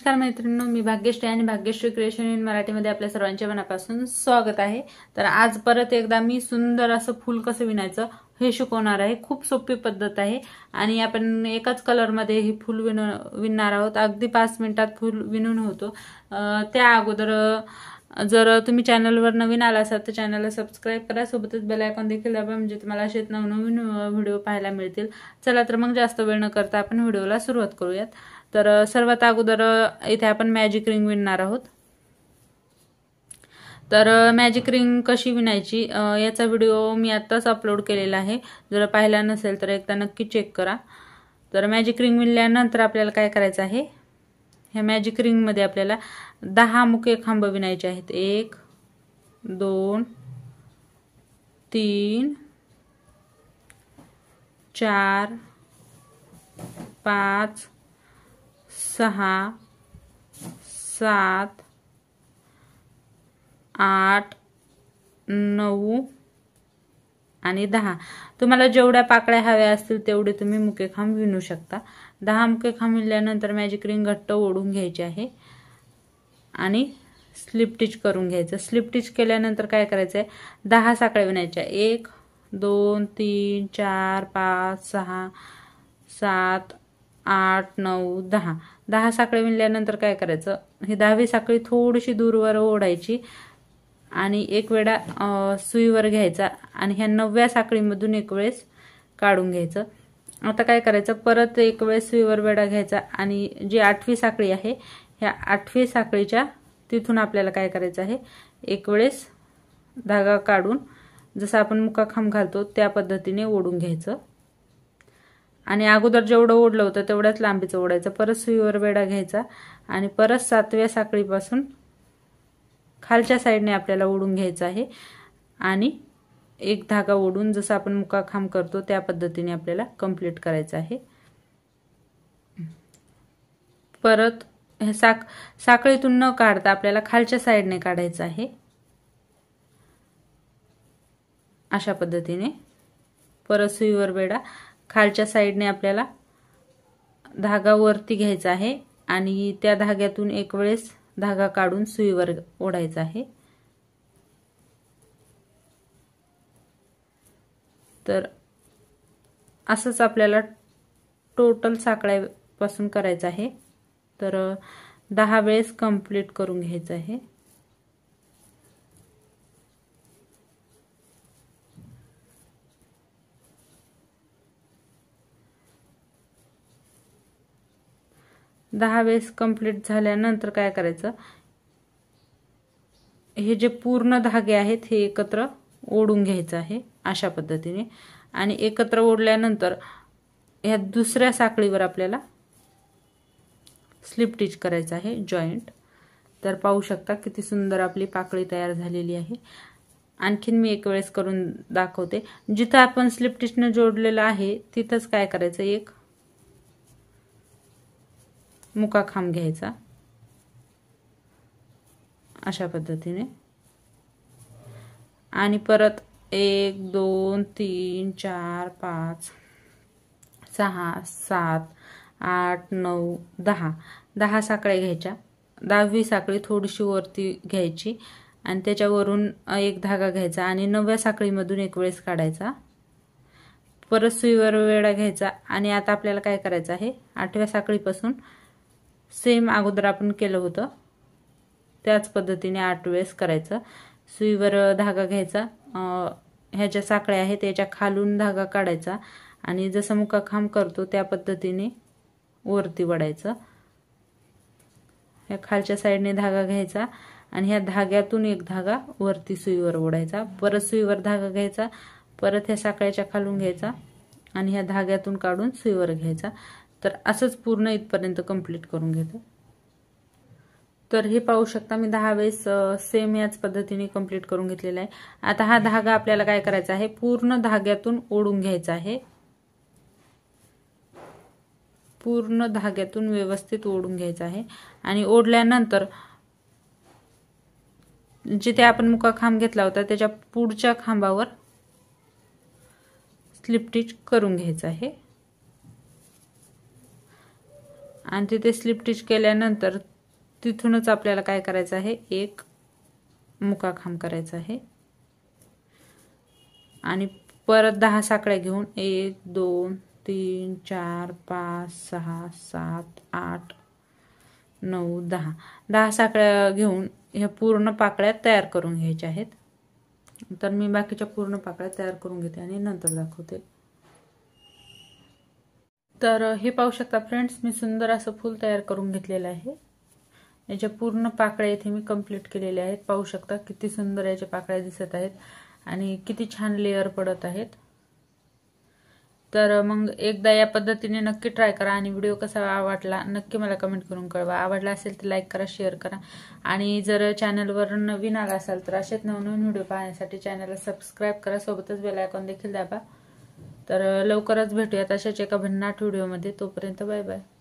नमस्कार मैत्रिणींनो, मी भाग्यश्री आणि भाग्यश्री क्रिएशन इन मराठीमध्ये आपल्या सर्वांचे मनापासून स्वागत आहे। तर आज परत एकदा मी सुंदर असं फूल कसं विणायचं हे शिकवणार आहे। खूप सोपी पद्धत आहे आणि आपण एकाच कलर मध्ये हे फूल विणणार आहोत। अगदी 5 मिनिटात फूल विणून होतो। त्या अगोदर जर तुम्ही चॅनलवर नवीन आला असाल तर चॅनलला सबस्क्राइब करा, सोबतच बेल आयकॉन देखील दाबा, म्हणजे तुम्हाला असेच नवनवीन व्हिडिओ पाहायला मिळतील। चला तर मग जास्त वेळ न करता आपण व्हिडिओला सुरुवात करूयात। तर सर्वात अगोदर इथे आपण मॅजिक रिंग विणणार आहोत। तर मॅजिक रिंग कशी विणायची याचा व्हिडिओ मी आत्ताच अपलोड केलेला आहे। जर पाहिला नसेल तर एकदा नक्की चेक करा। तर मॅजिक रिंग विणल्यानंतर आपल्याला काय करायचं आहे, ह्या मॅजिक रिंग मध्ये आपल्याला 10 मुके खांब विणायचे आहेत। 1 2 3 4 5 6 7 8 9 आणि 10। तुम्हाला जेवढ्या पाकळ्या हव्या असतील तेवढे तुम्ही मुके खांब विणू शकता। 10 मुके खांब विणल्यानंतर मॅजिक रिंग घट्ट ओढून घ्यायची आहे आणि स्लिप टिच करून घ्यायचं। स्लिप टिच केल्यानंतर काय करायचं आहे, 10 साखळ्या विणायच्या। 1 2 3 4 5 6 7 8 9 10। 10 साखळ्या विणल्यानंतर काय करायचं, ही 10वी साखळी थोडीशी दूरवर ओढायची आणि एक वेळा सुईवर घ्यायचा आणि ह्या 9व्या साखळीमधून एक वेळेस काढून घ्यायचं। आता काय करायचं, परत एक वेळेस सुईवर वेढा घ्यायचा आणि जी 8वी साखळी आहे ह्या 8वी साखळीच्या तिथून आपल्याला काय करायचं आहे, एक वेळेस धागा काढून जसं आपण मुका खांब घालतो त्या पद्धतीने ओढून घ्यायचं आणि अगोदर जेवढं ओढलं होतं तेवढ्याच लांबीचं ओढायचं। परत सुईवर वेढा घ्यायचा आणि परत 7व्या साखळीपासून खालच्या साईडने आपल्याला ओढून घ्यायचं आहे आणि एक धागा ओढून जसं आपण मुका खांब करतो त्या पद्धतीने आपल्याला कंप्लीट करायचं आहे। परत हे साखळीतून न काढता आपल्याला खालच्या साईडने काढायचं आहे, अशा पद्धतीने। परत सुईवर वेढा, खालच्या साईडने आपल्याला धागा वरती घ्यायचा आहे आणि त्या धाग्यातून एक वेळेस धागा काढून सुईवर ओढायचा आहे। तर असंच आपल्याला टोटल साखळ्यापासून करायचं आहे। तर 10 वेळेस कंप्लीट करून घ्यायचं आहे। दहा वेळेस कंप्लीट झाल्यानंतर काय करायचं, हे जे पूर्ण धागे आहेत हे एकत्र ओढून घ्यायचं आहे अशा पद्धतीने आणि एकत्र ओढल्यानंतर ह्या दुसऱ्या साखळीवर आपल्याला स्लिप टिच करायचं आहे, जॉईंट। तर पाहू शकता किती सुंदर आपली पाकळी तयार झालेली आहे। आणखीन मी एक वेळेस करून दाखवते। जिथं आपण स्लिप टिचने जोडलेलं आहे तिथंच काय करायचं, एक मुका खांब घ्यायचा अशा पद्धतीने आणि परत 1 2 3 4 5 6 7 8 9 10। 10 साखळ्या घ्यायच्या। 10वी साखळी थोडीशी वरती घ्यायची आणि त्याच्यावरून एक धागा घ्यायचा आणि 9व्या साखळीमधून एक वेळेस काढायचा। परत सुईवर वेढा घ्यायचा आणि आता आपल्याला काय करायचं आहे, 8व्या साखळीपासून सेम अगोदर आपण केलं होतं त्याच पद्धतीने 8 वेळेस करायचं। सुईवर धागा घ्यायचा, ह्या ज्या साखळ्या आहेत त्याच्या खालून धागा काढायचा आणि जसं मुका खांब करतो त्या पद्धतीने वरती वडायचं। ह्या खालच्या साईडने धागा घ्यायचा आणि ह्या धाग्यातून एक धागा वरती सुईवर ओढायचा। परत सुईवर धागा घ्यायचा, परत ह्या साखळ्याच्या खालून घ्यायचा आणि ह्या धाग्यातून काढून सुईवर घ्यायचा। तर असंच पूर्ण इथपर्यंत कंप्लीट करून घेतो। तर हे पाहू शकता मी 10 वेळेस सेम याच पद्धतीने कंप्लीट करून घेतलेला आहे। आता हा धागा आपल्याला काय करायचा आहे, पूर्ण धाग्यातून ओढून घ्यायचा आहे। पूर्ण धाग्यातून व्यवस्थित ओढून घ्यायचा आहे आणि ओढल्यानंतर जिथे आपण मुका खांब घेतला होता त्याच्या पुढच्या खांबावर स्लिप टिच करून घ्यायचं आहे आणि तिथे स्लिप टिच केल्यानंतर तिथूनच आपल्याला काय करायचं आहे, एक मुका खांब करायचा आहे आणि परत 10 साखळ्या घेऊन 1 2 3 4 5 6 7 8 9 10 10 साखळ्या घेऊन ह्या पूर्ण पाकळ्या तयार करून घ्यायच्या आहेत. तर मी बाकीच्या पूर्ण पाकळ्या तयार करून घेते आणि नंतर दाखवते. तर हे पाहू शकता फ्रेंड्स, मी सुंदर असं फूल तयार करून घेतलेलं आहे. याच्या पूर्ण पाकळ्या इथे मी कंप्लीट केलेल्या आहेत. पाहू शकता किती सुंदर याच्या पाकळ्या दिसत आहेत आणि किती छान लेअर पडत आहेत. तर मग एकदा या पद्धतीने नक्की ट्राय करा आणि व्हिडिओ कसा वाटला नक्की मला कमेंट करून कळवा. आवडला असेल तर लाईक करा, शेअर करा आणि जर चॅनलवर नवीन आला असाल तर असेच नवनवीन व्हिडिओ पाहण्यासाठी चॅनलला सबस्क्राईब करा, सोबतच बेल आयकॉन देखील दाबा. तर लवकरच भेटूयात अशाच एका भन्नाट व्हिडिओमध्ये. तोपर्यंत बाय बाय.